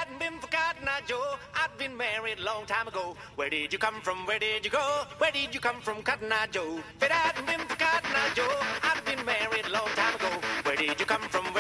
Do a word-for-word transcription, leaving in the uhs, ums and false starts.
hadn't been for Cotton Eye Joe, I'd been married a long time ago. Where did you come from? Where did you go? Where did you come from, Cotton Eye Joe? If it hadn't been for Cotton Eye Joe, I'd been married a long time ago. Where did you come from?